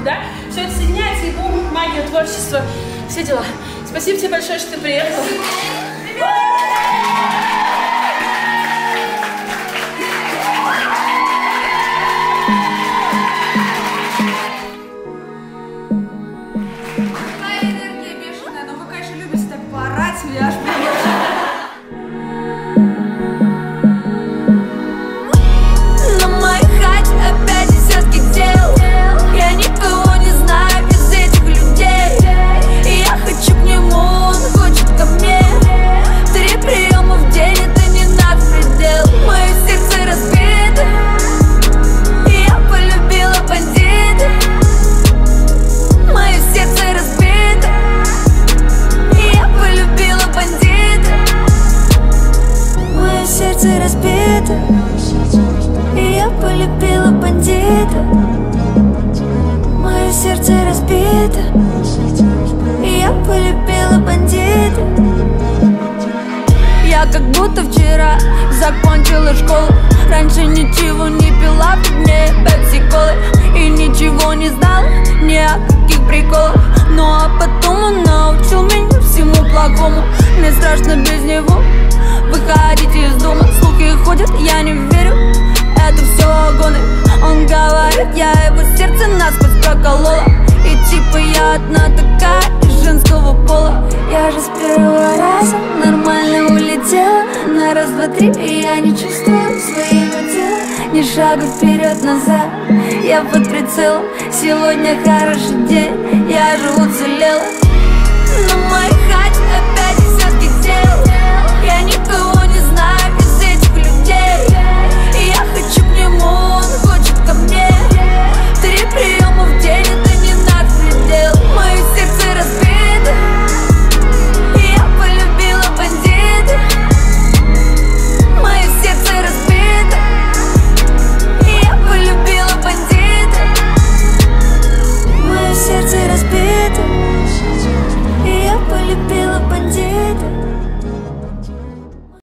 да? Все это соединяется, и бум, магия, творчество, все дела. Спасибо тебе большое, что ты приехала. Какая энергия бешеная, но вы, конечно, любите так поорать, меня аж полюбила бандита. Мое сердце разбито, и я полюбила бандита. Я как будто вчера закончила школу. Раньше ничего не пила, вкуснее пепси-колы. И ничего не знала, ни о каких приколах. Ну а потом он научил меня всему плохому. Мне страшно без него выходить из дома. Слухи ходят, я не верю, это все гоны. Он говорит, я его сердце насквозь проколола. И типа я одна такая из женского пола. Я же с первого раза нормально улетела. На раз, два, три, и я не чувствую своего тела. Ни шага вперед-назад, я под прицелом. Сегодня хороший день, я же уцелела. Но мои